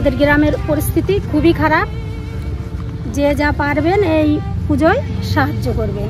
আমাদের গ্রামের পরিস্থিতি খুবই খারাপ। যে যা পারবেন এই পুজোয় সাহায্য করবেন।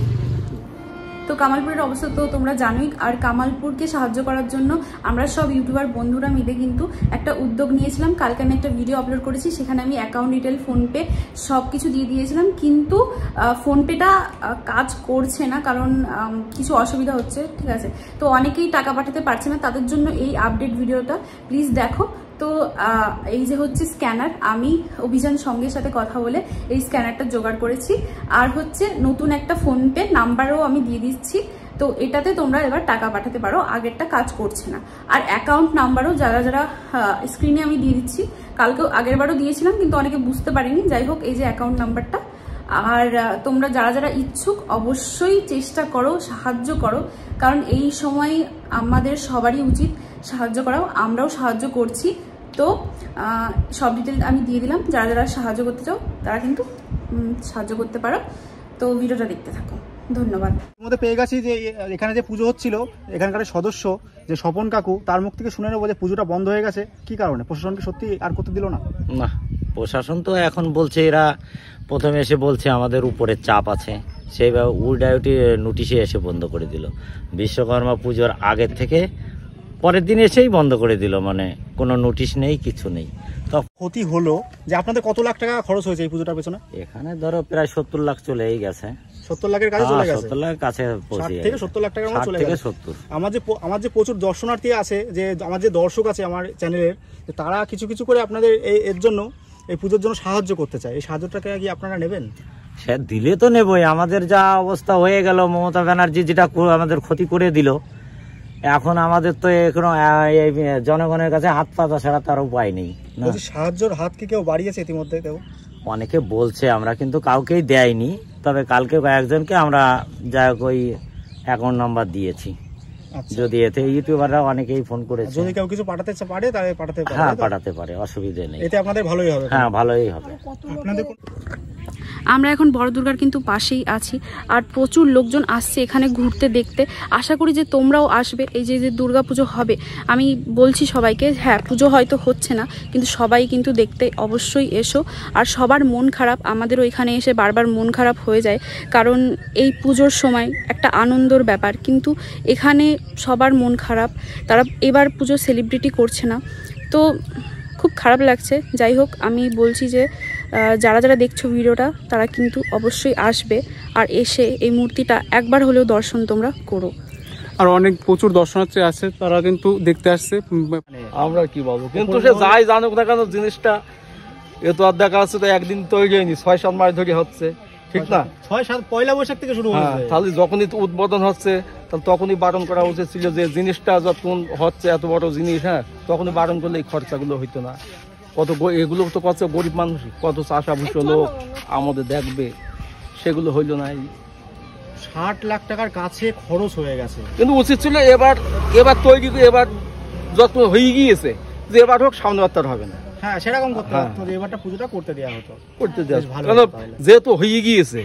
তো কামালপুরের অবস্থা তো তোমরা জানোই। আর কামালপুরকে সাহায্য করার জন্য আমরা সব ইউটিউবার বন্ধুরা মিলে কিন্তু একটা উদ্যোগ নিয়েছিলাম। কালকে আমি একটা ভিডিও আপলোড করেছি, সেখানে আমি অ্যাকাউন্ট ডিটেল, ফোনপে সব কিছু দিয়ে দিয়েছিলাম, কিন্তু ফোনপেটা কাজ করছে না, কারণ কিছু অসুবিধা হচ্ছে, ঠিক আছে। তো অনেকেই টাকা পাঠাতে পারছে না, তাদের জন্য এই আপডেট ভিডিওটা প্লিজ দেখো। তো এই যে হচ্ছে স্ক্যানার, আমি অভিযান সঙ্গের সাথে কথা বলে এই স্ক্যানারটা জোগাড় করেছি। আর হচ্ছে নতুন একটা ফোনপে নাম্বারও আমি দিয়ে দিচ্ছি, তো এটাতে তোমরা এবার টাকা পাঠাতে পারো, আগেরটা কাজ করছে না। আর অ্যাকাউন্ট নাম্বারও যারা যারা স্ক্রিনে আমি দিয়ে দিচ্ছি, কালকেও আগের বারও দিয়েছিলাম কিন্তু অনেকে বুঝতে পারেনি, যাই হোক এই যে অ্যাকাউন্ট নাম্বারটা। আর তোমরা যারা যারা ইচ্ছুক অবশ্যই চেষ্টা করো, সাহায্য করো, কারণ এই সময় আমাদের সবারই উচিত সাহায্য করাও, আমরাও সাহায্য করছি। তো সব ডিটেল আমি দিয়ে দিলাম, যারা যারা সাহায্য করতে চাও তারা কিন্তু সাহায্য করতে পারো। তো ভিডিওটা দেখতে থাকো, ধন্যবাদ। মধ্যে পেয়ে গেছি যে এখানে যে পুজো হচ্ছিল, এখানকার সদস্য যে স্বপন কাকু, তার মুখ থেকে শুনে নেবো যে পুজোটা বন্ধ হয়ে গেছে কি কারণে, প্রশাসনকে সত্যি আর করতে দিল না? না, প্রশাসন তো এখন বলছে, এরা প্রথমে এসে বলছে আমাদের উপরে চাপ আছে, সেইভাবে উল্টাউটি নোটিশে এসে বন্ধ করে দিল। বিশ্বকর্মা পুজোর আগের থেকে পরের দিন এসেই বন্ধ করে দিল, মানে কোনো নোটিশ নেই, কিছু নেই। তো ক্ষতি হলো যে আপনাদের কত লাখ টাকা খরচ হয়েছে এই পুজোটার পেছনে? এখানে ধরো প্রায় 70 লাখ চলেই গেছে। 70 লাখের কাছে চলে গেছে? 70 লাখের কাছে পৌঁছে থেকে 70 লাখ টাকার মতো চলে গেছে। 70। আমার যে প্রচুর দর্শনার্থী আছে, যে আমার যে দর্শক আছে আমার চ্যানেলের, তারা কিছু কিছু করে আপনাদের এর জন্য, এই পুজোর জন্য সাহায্য করতে চায়। এই সাহায্যটাকে কি আপনারা নেবেন? সে দিলে তো নেবই। আমাদের যা অবস্থা হয়ে গেল, মমতা ব্যানার্জি যেটা আমাদের ক্ষতি করে দিল, এখন আমাদের তো এখনো জনগণের কাছে হাত পাতা ছাড়া তার উপায় নেই। সাহায্যের হাত কি কেউ বাড়িয়েছে ইতিমধ্যে? কেউ অনেকে বলছে, আমরা কিন্তু কাউকেই দেয়নি, তবে কালকে কয়েকজনকে আমরা যা ওই অ্যাকাউন্ট নাম্বার দিয়েছি। যদি এতে ইউটিউবাররা অনেকেই ফোন করেছে, যদি কেউ কিছু পাঠাতে পারে তাহলে পাঠাতে পারে। হ্যাঁ, পাঠাতে পারে, অসুবিধা নেই। এতে আপনাদের ভালোই হবে। হ্যাঁ, ভালোই হবে। আপনাদের আমরা এখন বড় দুর্গার কিন্তু পাশেই আছি, আর প্রচুর লোকজন আসছে এখানে ঘুরতে দেখতে। আশা করি যে তোমরাও আসবে। এই যে দুর্গা পুজো হবে, আমি বলছি সবাইকে, হ্যাঁ পুজো হয়তো হচ্ছে না, কিন্তু সবাই কিন্তু দেখতে অবশ্যই এসো। আর সবার মন খারাপ, আমাদেরও এখানে এসে বারবার মন খারাপ হয়ে যায়, কারণ এই পুজোর সময় একটা আনন্দর ব্যাপার, কিন্তু এখানে সবার মন খারাপ, তারা এবার পুজো সেলিব্রিটি করছে না, তো খুব খারাপ লাগছে। যাই হোক, আমি বলছি যে যারা যারা দেখছো ভিডিওটা তারা কিন্তু অবশ্যই আসবে, আর এসে এই মূর্তিটা একবার হলেও দর্শন তোমরা করো। আর অনেক প্রচুর দর্শনার্থী আছে, তারা কিন্তু দেখতে আসছে। আমরা কি বলবো, কিন্তু সে যাই জানুক না কেন, জিনিসটা এ তো আর দেখা যাচ্ছে তো একদিন তৈরি হয়নি, 6-7 মাস ধরে হচ্ছে, ঠিক না? 6-7 পয়লা বৈশাখ থেকে শুরু হয়েছে। তাহলে যখনই উদ্বোধন হচ্ছে তাহলে তখনই বারণ করা উচিত ছিল, যে জিনিসটা যখন হচ্ছে এত বড় জিনিস, হ্যাঁ তখনই বারণ করলে এই খরচাগুলো হইতো না। কত এগুলো তো কত গরিব মানুষ, কত চাষাভুষো লোক আমাদের দেখবে, সেগুলো হইল না। 60 লাখ টাকার কাছে খরচ হয়ে গেছে, কিন্তু উচিত ছিল এবার তৈরি, এবার যত হয়ে গিয়েছে যে এবার হোক, সামনে বার্তার হবে না। হ্যাঁ, সেরকম করতে হতো, এবারটা পুজোটা করতে দেওয়া হতো, করতে দেওয়া, কারণ যেহেতু হয়ে গিয়েছে।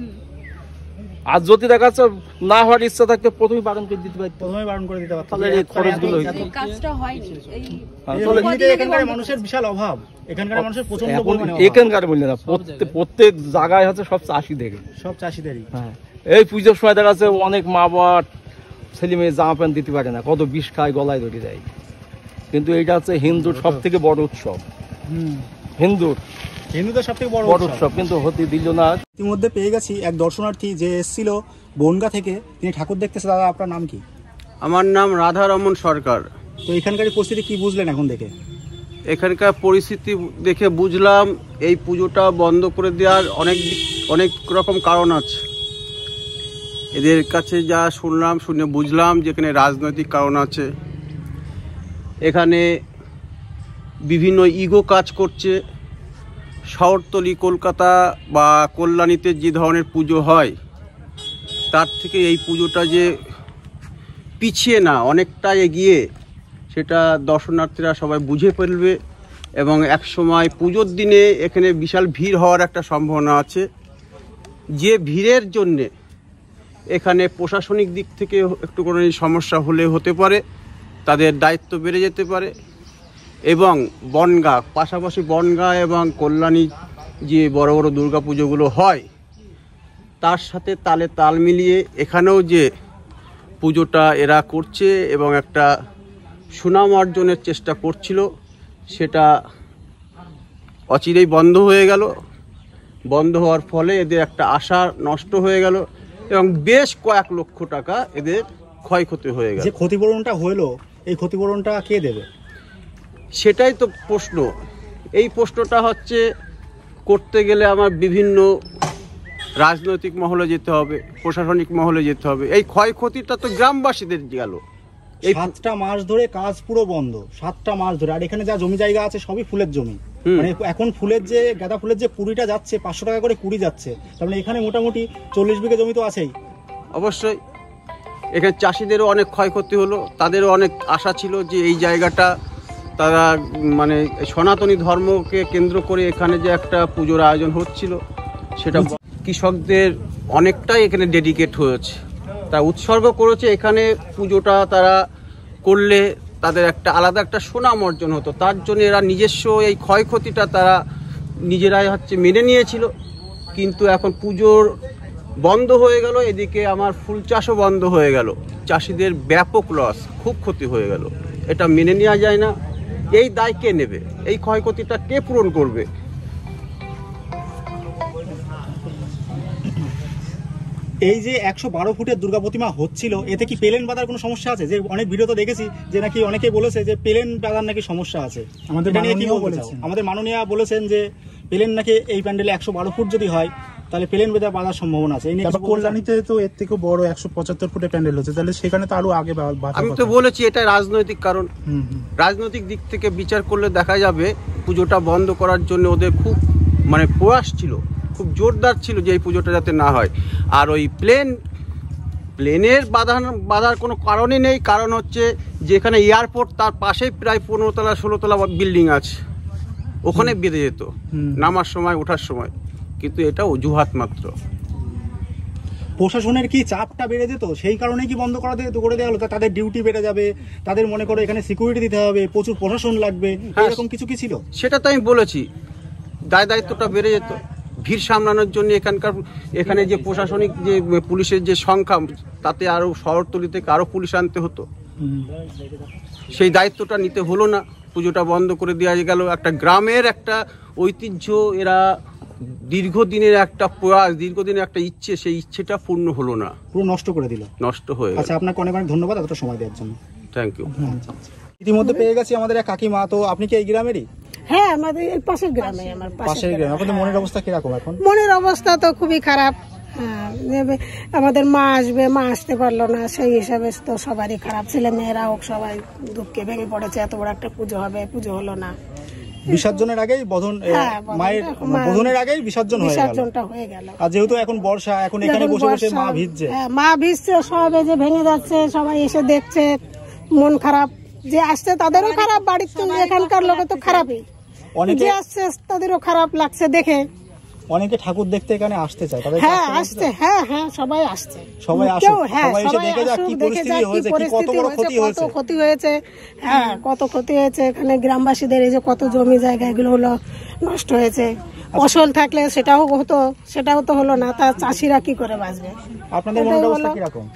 আর যদি দেখা যাচ্ছে না হওয়ার ইচ্ছা থাকতে প্রথমেই বারণ করে দিতে পারতো, তাহলে এই খরচগুলো হইতো। এখানকার মানুষের বিশাল অভাব, এখানকার মানুষের প্রচন্ড পরিমাণে অভাব। এখানকার বললে না, প্রত্যেক জায়গায় হচ্ছে সব চাষিদেরই, সব চাষিদেরই। হ্যাঁ, এই পুজোর সময় দেখা যাচ্ছে অনেক মা বাবা ছেলে মেয়ে জামা প্যান্ট দিতে পারে না, কত বিষ খায়, গলায় ধরে যায়। কিন্তু এইটা হচ্ছে হিন্দুর সব থেকে বড় উৎসব, হিন্দুদের সব থেকে বড় উৎসব, কিন্তু হতে দিল না। ইতিমধ্যে পেয়ে গেছি এক দর্শনার্থী যে এসেছিল বনগা থেকে, তিনি ঠাকুর দেখতেছে। দাদা, আপনার নাম কি? আমার নাম রাধারমন সরকার। তো এখানকার পরিস্থিতি কি বুঝলেন এখন দেখে? এখানকার পরিস্থিতি দেখে বুঝলাম এই পুজোটা বন্ধ করে দেওয়ার অনেক রকম কারণ আছে। এদের কাছে যা শুনে বুঝলাম যে এখানে রাজনৈতিক কারণ আছে, এখানে বিভিন্ন ইগো কাজ করছে। শহরতলি কলকাতা বা কল্যাণীতে যে ধরনের পুজো হয়, তার থেকে এই পুজোটা যে পিছিয়ে না, অনেকটা এগিয়ে, সেটা দর্শনার্থীরা সবাই বুঝে ফেলবে। এবং এক সময় পুজোর দিনে এখানে বিশাল ভিড় হওয়ার একটা সম্ভাবনা আছে, যে ভিড়ের জন্যে এখানে প্রশাসনিক দিক থেকে একটু কোনো সমস্যা হতে পারে, তাদের দায়িত্ব বেড়ে যেতে পারে। এবং বনগাঁ, পাশাপাশি বনগাঁ এবং কল্যাণী যে বড় বড় দুর্গা পুজোগুলো হয় তার সাথে তালে তাল মিলিয়ে এখানেও যে পুজোটা এরা করছে এবং একটা সুনাম অর্জনের চেষ্টা করছিল, সেটা অচিরেই বন্ধ হয়ে গেল। বন্ধ হওয়ার ফলে এদের একটা আশা নষ্ট হয়ে গেল এবং বেশ কয়েক লক্ষ টাকা এদের ক্ষয়ক্ষতি হয়ে গেল। যে ক্ষতিপূরণটা হলো, এই ক্ষতিপূরণটা কে দেবে? সেটাই তো প্রশ্ন। এই প্রশ্নটা হচ্ছে করতে গেলে আমার বিভিন্ন রাজনৈতিক মহলে যেতে হবে, প্রশাসনিক মহলে যেতে হবে। এই ক্ষয়ক্ষতিটা তো গ্রামবাসীদের গেল। এই 7টা মাস ধরে কাজ পুরো বন্ধ, 7টা মাস ধরে। আর এখানে যা জমি জায়গা আছে সবই ফুলের জমি। মানে এখন ফুলের যে গাঁদা ফুলের যে কুড়িটা যাচ্ছে, 500 টাকা করে কুড়ি যাচ্ছে, তার মানে এখানে মোটামুটি 40 বিঘা জমি তো আছেই। অবশ্যই এখানে চাষিদেরও অনেক ক্ষয়ক্ষতি হলো। তাদেরও অনেক আশা ছিল যে এই জায়গাটা তারা মানে সনাতনী ধর্মকে কেন্দ্র করে এখানে যে একটা পুজোর আয়োজন হচ্ছিল, সেটা কৃষকদের অনেকটাই এখানে ডেডিকেট হয়েছে, তা উৎসর্গ করেছে। এখানে পুজোটা তারা করলে তাদের একটা আলাদা একটা সুনাম অর্জন হতো। তার জন্য এরা নিজস্ব এই ক্ষয়ক্ষতিটা তারা নিজেরাই মেনে নিয়েছিল। কিন্তু এখন পুজোর বন্ধ হয়ে গেল, এদিকে আমার ফুল চাষও বন্ধ হয়ে গেল, চাষিদের ব্যাপক লস, খুব ক্ষতি হয়ে গেল। এটা মেনে নেওয়া যায় না। এই দায় কে নেবে? এই ক্ষয়ক্ষতিটা কে পূরণ করবে? এই যে 112 ফুটের দুর্গা প্রতিমা হচ্ছিল, এতে কি পেলেন বাঁধার কোনো সমস্যা আছে? যে অনেক ভিডিও তো দেখেছি যে নাকি অনেকে বলেছে যে পেলেন বাঁধার নাকি সমস্যা আছে। আমাদের মাননীয় বলেছেন যে পেলেন নাকি এই প্যান্ডেলে 112 ফুট যদি হয় তাহলে প্লেন বেদা বাঁধার সম্ভাবনা আছে। কল্যাণীতে তো এর থেকে বড় 175 ফুটের প্যান্ডেল হচ্ছে, তাহলে সেখানে তো আরো আগে আমি তো বলেছি এটা রাজনৈতিক কারণ। রাজনৈতিক দিক থেকে বিচার করলে দেখা যাবে পুজোটা বন্ধ করার জন্য ওদের খুব মানে প্রয়াস ছিল, খুব জোরদার ছিল যে এই পুজোটা যাতে না হয়। আর ওই প্লেনের বাধার কোনো কারণই নেই। কারণ হচ্ছে যেখানে এয়ারপোর্ট তার পাশেই প্রায় 15 তলা 16 তলা বিল্ডিং আছে, ওখানে বেঁধে যেত নামার সময় ওঠার সময়, কিন্তু এটা অজুহাত মাত্র। প্রশাসনের কি চাপটা বেড়ে যেত, সেই কারণে কি বন্ধ করে দেওয়া হলো? তাদের ডিউটি বেড়ে যাবে, তাদের মনে করো এখানে সিকিউরিটি দিতে হবে, প্রচুর প্রশাসন লাগবে, এরকম কিছু কি ছিল? সেটা তো আমি বলেছি, দায়িত্বটা বেড়ে যেত। ভিড় সামলানোর জন্য এখানে যে প্রশাসনিক যে পুলিশের যে সংখ্যা, তাতে আরো শহরতলি থেকে আরো পুলিশ আনতে হতো। সেই দায়িত্বটা নিতে হলো না, পুজোটা বন্ধ করে দেওয়া গেল। একটা গ্রামের একটা ঐতিহ্য, এরা দীর্ঘদিনের একটা প্রয়াস, দীর্ঘদিনের একটা ইচ্ছে, সেই ইচ্ছেটা পূর্ণ হলো না, পুরো নষ্ট করে দিল, নষ্ট হয়ে গেল। আচ্ছা, আপনাকে অনেক অনেক ধন্যবাদ এতটা সময় দেওয়ার জন্য। Thank you. ইতিমধ্যে পেয়ে গেছি আমাদের এক কাকিমা। তো আপনি কি এই গ্রামেরই? হ্যাঁ, আমাদের এই পাশের গ্রামে। আমার পাশের গ্রামে। আপনাদের মনের অবস্থা কিরকম এখন? মনের অবস্থা তো খুবই খারাপ। হ্যাঁ, আমাদের মা আসবে, মা আসতে পারলো না, সেই হিসাবে তো সবারই খারাপ। ছেলে মেয়েরা হোক সবাই দুঃখে ভেঙে পড়েছে। এত বড় একটা পুজো হবে, পুজো হলো না। বিসর্জনের আগেই মায়ের বোধনের আগেই বিসর্জনটা হয়ে গেল। আর যেহেতু এখন বর্ষা, এখন এখানে বসে বসে মা ভিজছে। মা ভিজছে, সব এই যে ভেঙে যাচ্ছে, সবাই এসে দেখছে, মন খারাপ। যে আসছে তাদেরও খারাপ, বাড়ির তো এখানকার লোক তো খারাপই, যে আসছে তাদেরও খারাপ লাগছে দেখে। অনেকে ঠাকুর দেখতে এখানে আসতে চায়। হ্যাঁ, আসছে। হ্যাঁ, সবাই আসছে, সবাই এসে দেখে যায় কি পরিস্থিতি হয়েছে, কত বড় ক্ষতি হয়েছে। হ্যাঁ, কত ক্ষতি হয়েছে এখানে গ্রামবাসীদের। এই যে কত জমি জায়গা এগুলো হলো নষ্ট হয়েছে। ফসল থাকলে সেটাও তো হলো না। তা চাষিরা কি করে বাঁচবে? আপনাদের মনের অবস্থা কি রকম?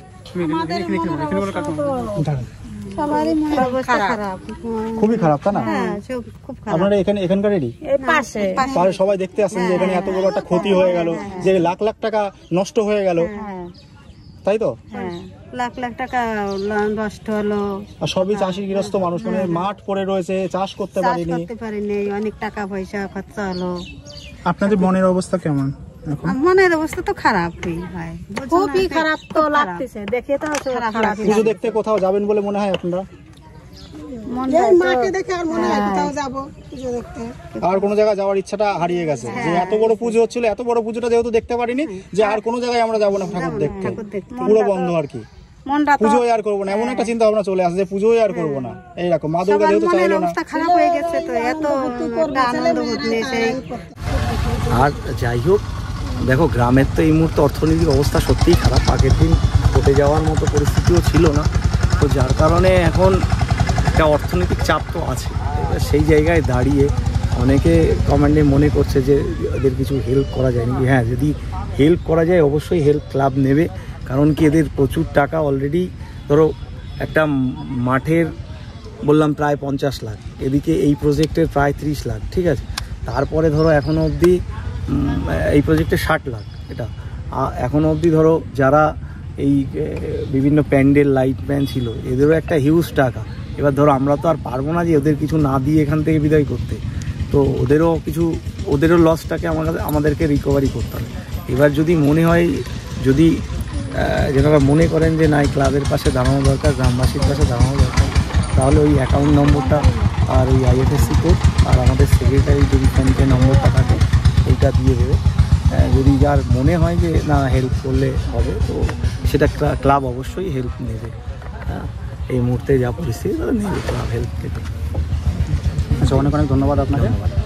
খুবই খারাপ, তাই না? আপনারা এখানকারই সবাই দেখতে আসছেন যে এখানে এত বড় একটা ক্ষতি হয়ে গেল, যে লাখ লাখ টাকা নষ্ট হয়ে গেল, তাই তো? লাখ লাখ টাকা নষ্ট হলো। আর সবই চাষি গৃহস্থ মানুষ, মানে মাঠ পড়ে রয়েছে, চাষ করতে পারিনি, অনেক টাকা পয়সা খরচা হলো। আপনাদের মনের অবস্থা কেমন? মনের অবস্থা তো খারাপই ভাই, খুবই খারাপ তো লাগতেছে দেখে। তো পুজো দেখতে কোথাও যাবেন বলে মনে হয় আপনারা? মাকে দেখে আর মনে হয় কোথাও যাবো পুজো দেখতে। আর কোনো জায়গায় যাওয়ার ইচ্ছাটা হারিয়ে গেছে, যে এত বড় পুজো হচ্ছিল, এত বড় পুজোটা যেহেতু দেখতে পারিনি, যে আর কোনো জায়গায় আমরা যাবো না ঠাকুর দেখতে, পুরো বন্ধ আর কি, পুজোই আর করবো না, এমন একটা চিন্তা ভাবনা চলে আসে যে পুজোই আর করবো না। এইরকম মা দুর্গা যেহেতু চাইলো না। খারাপ হয়ে গেছে তো, এত আনন্দ হচ্ছে। আর যাই হোক, দেখো গ্রামের তো এই মুহূর্তে অর্থনৈতিক অবস্থা সত্যিই খারাপ। আগের দিন ঘটে যাওয়ার মতো পরিস্থিতিও ছিল না, তো যার কারণে এখন একটা অর্থনৈতিক চাপ তো আছে। সেই জায়গায় দাঁড়িয়ে অনেকে কমেন্টে মনে করছে যে এদের কিছু হেল্প করা যায় নাকি। হ্যাঁ, যদি হেল্প করা যায় অবশ্যই হেল্প ক্লাব নেবে, কারণ কি এদের প্রচুর টাকা অলরেডি, ধরো একটা মাঠের বললাম প্রায় 50 লাখ, এদিকে এই প্রজেক্টের প্রায় 30 লাখ, ঠিক আছে। তারপরে ধরো এখনও অবধি এই প্রজেক্টে 60 লাখ, এটা এখনও অবধি ধরো যারা এই বিভিন্ন প্যান্ডেল লাইট ম্যান ছিল এদেরও একটা হিউজ টাকা। এবার ধরো আমরা তো আর পারবো না যে ওদের কিছু না দিয়ে এখান থেকে বিদায় করতে, তো ওদেরও লসটাকে আমাদেরকে রিকভারি করতে হবে। এবার যদি মনে হয়, যদি যেনারা মনে করেন যে না এই ক্লাবের পাশে দাঁড়ানো দরকার, গ্রামবাসীর পাশে দাঁড়ানো দরকার, তাহলে ওই অ্যাকাউন্ট নম্বরটা আর ওই IFSC কোড আর আমাদের সেক্রেটারি যদি ফোনপে নম্বরটা থাকে এইটা দিয়ে দেবে। যদি যার মনে হয় যে না হেল্প করলে হবে, তো সেটা ক্লাব অবশ্যই হেল্প নেবে। হ্যাঁ, এই মুহূর্তে যা পরিস্থিতি তারা নেবে ক্লাব হেল্প থেকে। আচ্ছা, অনেক অনেক ধন্যবাদ আপনাকে।